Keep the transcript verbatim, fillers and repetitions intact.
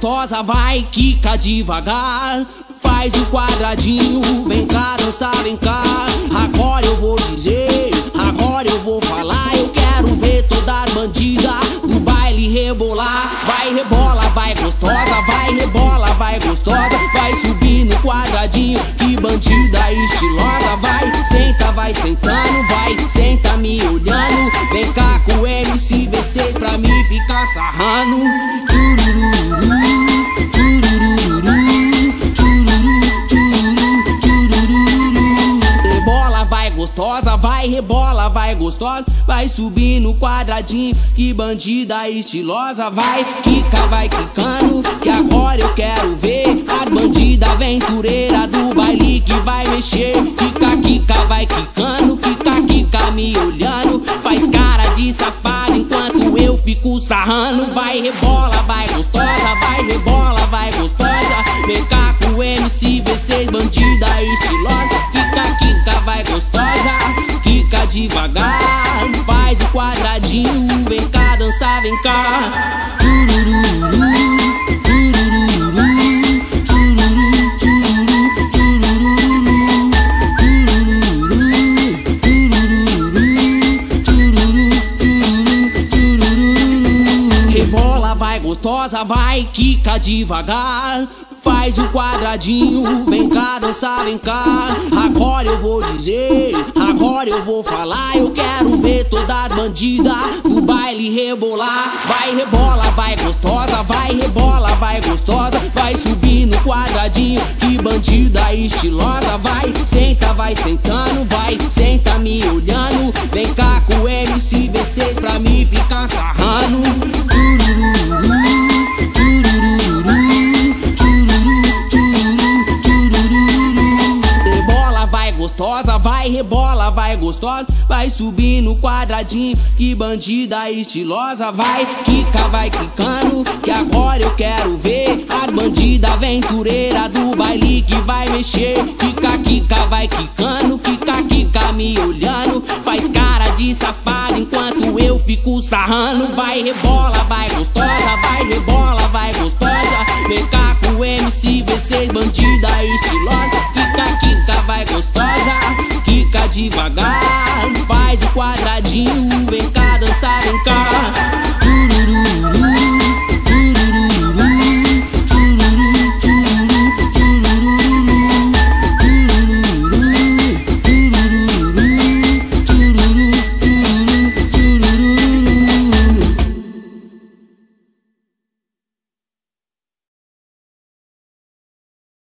gostosa, vai, quica devagar. Faz o quadradinho, vem cá dançar, vem cá. Agora eu vou dizer, agora eu vou falar. Eu quero ver todas as bandidas do baile rebolar. Vai, rebola, vai gostosa, vai, rebola, vai gostosa. Vai subir no quadradinho, que bandida estilosa. Vai, senta, vai sentando, vai, senta me olhando. Vem cá com o M C V seis pra mim ficar sarrando. Gostosa, vai, rebola, vai gostosa. Vai subir no quadradinho, que bandida estilosa. Vai, quica, vai quicando, que agora eu quero ver as bandida aventureira do baile que vai mexer. Quica, quica, vai quicando, quica, quica me olhando. Faz cara de safado enquanto eu fico sarrando. Vai, rebola, vai gostosa, vai, rebola, vai gostosa. Vem cá com o M C V seis, bandida estilosa. Quica, quica, vai gostosa, quica devagar. Faz o quadradinho, vem cá dançar, vem cá. Rebola, vai gostosa, vai, quica devagar. Faz o quadradinho, vem cá dançar, vem cá. Agora eu vou dizer, agora eu vou falar. Eu quero ver todas as bandidas do baile rebolar. Vai, rebola, vai gostosa, vai, rebola, vai gostosa. Vai subir no quadradinho, que bandida estilosa. Vai, senta, vai sentando, vai, senta me olhando. Vem cá com o M C V seis pra mim ficar sarrando. Gostosa, vai, rebola, vai gostosa. Vai subir no quadradinho, que bandida estilosa. Vai, quica, vai quicando, que agora eu quero ver as bandida aventureira do baile que vai mexer. Quica, quica, vai quicando, quica, quica me olhando. Faz cara de safado enquanto eu fico sarrando. Vai, rebola, vai gostosa, vai, rebola, vai gostosa. Vem cá com o M C V seis, bandida estilosa. Quica, quica, vai gostosa, quica devagar. Faz o quadradinho, vem cá dançar, vem cá.